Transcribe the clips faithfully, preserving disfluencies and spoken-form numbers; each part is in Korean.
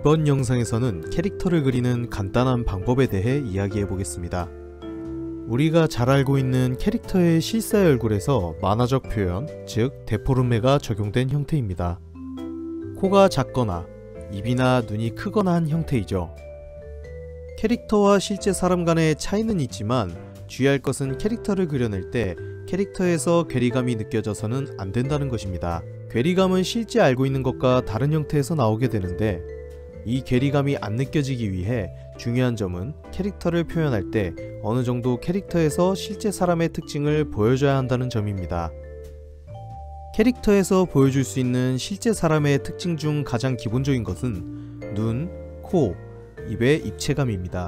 이번 영상에서는 캐릭터를 그리는 간단한 방법에 대해 이야기해 보겠습니다. 우리가 잘 알고 있는 캐릭터의 실사의 얼굴에서 만화적 표현, 즉 데포르메가 적용된 형태입니다. 코가 작거나 입이나 눈이 크거나 한 형태이죠. 캐릭터와 실제 사람 간의 차이는 있지만 주의할 것은 캐릭터를 그려낼 때 캐릭터에서 괴리감이 느껴져서는 안 된다는 것입니다. 괴리감은 실제 알고 있는 것과 다른 형태에서 나오게 되는데 이 괴리감이 안 느껴지기 위해 중요한 점은 캐릭터를 표현할 때 어느 정도 캐릭터에서 실제 사람의 특징을 보여줘야 한다는 점입니다. 캐릭터에서 보여줄 수 있는 실제 사람의 특징 중 가장 기본적인 것은 눈, 코, 입의 입체감입니다.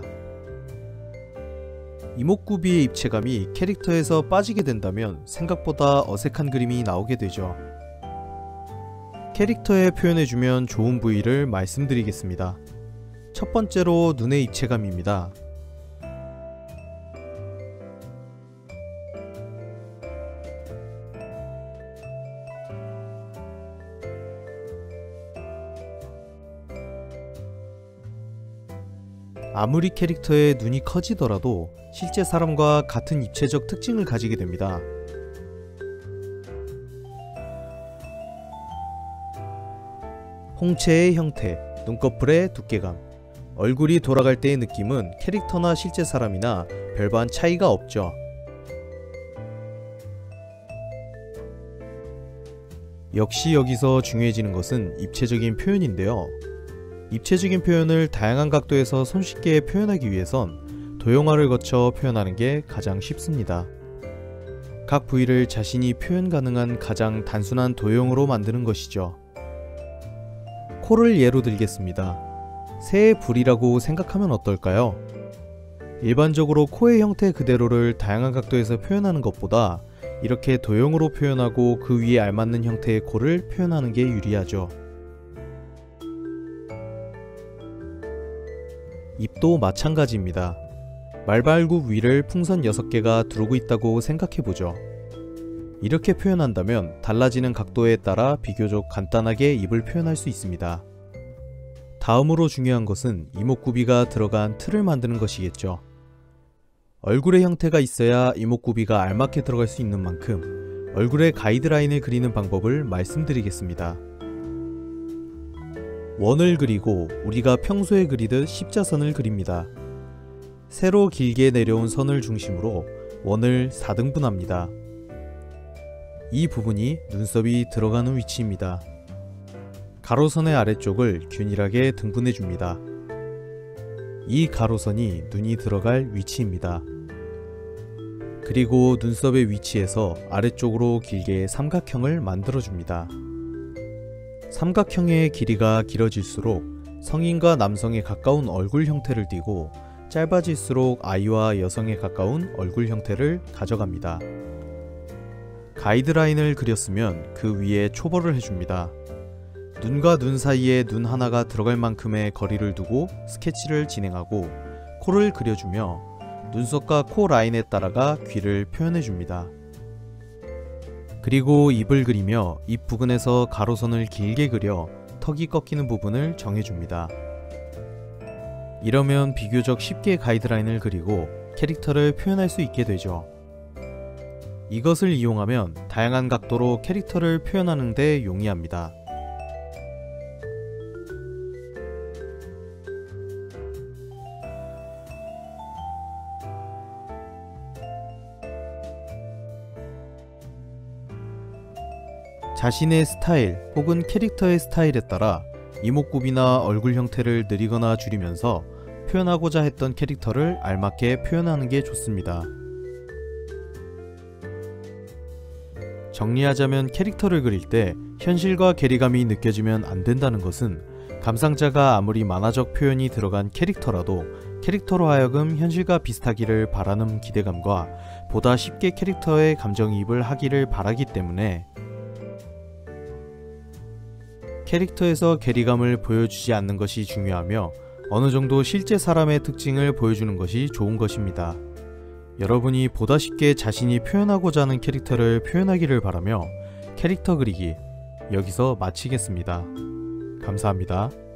이목구비의 입체감이 캐릭터에서 빠지게 된다면 생각보다 어색한 그림이 나오게 되죠. 캐릭터에 표현해주면 좋은 부위를 말씀드리겠습니다. 첫 번째로 눈의 입체감입니다. 아무리 캐릭터의 눈이 커지더라도 실제 사람과 같은 입체적 특징을 가지게 됩니다. 홍채의 형태, 눈꺼풀의 두께감, 얼굴이 돌아갈 때의 느낌은 캐릭터나 실제 사람이나 별반 차이가 없죠. 역시 여기서 중요해지는 것은 입체적인 표현인데요. 입체적인 표현을 다양한 각도에서 손쉽게 표현하기 위해선 도형화를 거쳐 표현하는 게 가장 쉽습니다. 각 부위를 자신이 표현 가능한 가장 단순한 도형으로 만드는 것이죠. 코를 예로 들겠습니다. 새의 불이라고 생각하면 어떨까요? 일반적으로 코의 형태 그대로를 다양한 각도에서 표현하는 것보다 이렇게 도형으로 표현하고 그 위에 알맞는 형태의 코를 표현하는 게 유리하죠. 입도 마찬가지입니다. 말발굽 위를 풍선 여섯 개가 두르고 있다고 생각해보죠. 이렇게 표현한다면 달라지는 각도에 따라 비교적 간단하게 입을 표현할 수 있습니다. 다음으로 중요한 것은 이목구비가 들어간 틀을 만드는 것이겠죠. 얼굴의 형태가 있어야 이목구비가 알맞게 들어갈 수 있는 만큼 얼굴의 가이드라인을 그리는 방법을 말씀드리겠습니다. 원을 그리고 우리가 평소에 그리듯 십자선을 그립니다. 세로 길게 내려온 선을 중심으로 원을 사 등분합니다. 이 부분이 눈썹이 들어가는 위치입니다. 가로선의 아래쪽을 균일하게 등분해줍니다. 이 가로선이 눈이 들어갈 위치입니다. 그리고 눈썹의 위치에서 아래쪽으로 길게 삼각형을 만들어줍니다. 삼각형의 길이가 길어질수록 성인과 남성에 가까운 얼굴 형태를 띠고 짧아질수록 아이와 여성에 가까운 얼굴 형태를 가져갑니다. 가이드라인을 그렸으면 그 위에 초벌을 해줍니다. 눈과 눈 사이에 눈 하나가 들어갈 만큼의 거리를 두고 스케치를 진행하고 코를 그려주며 눈썹과 코 라인에 따라가 귀를 표현해줍니다. 그리고 입을 그리며 입 부근에서 가로선을 길게 그려 턱이 꺾이는 부분을 정해줍니다. 이러면 비교적 쉽게 가이드라인을 그리고 캐릭터를 표현할 수 있게 되죠. 이것을 이용하면 다양한 각도로 캐릭터를 표현하는 데 용이합니다. 자신의 스타일 혹은 캐릭터의 스타일에 따라 이목구비나 얼굴 형태를 느리거나 줄이면서 표현하고자 했던 캐릭터를 알맞게 표현하는 게 좋습니다. 정리하자면 캐릭터를 그릴 때 현실과 괴리감이 느껴지면 안 된다는 것은 감상자가 아무리 만화적 표현이 들어간 캐릭터라도 캐릭터로 하여금 현실과 비슷하기를 바라는 기대감과 보다 쉽게 캐릭터의 감정이입을 하기를 바라기 때문에 캐릭터에서 괴리감을 보여주지 않는 것이 중요하며 어느 정도 실제 사람의 특징을 보여주는 것이 좋은 것입니다. 여러분이 보다 쉽게 자신이 표현하고자 하는 캐릭터를 표현하기를 바라며 캐릭터 그리기 여기서 마치겠습니다. 감사합니다.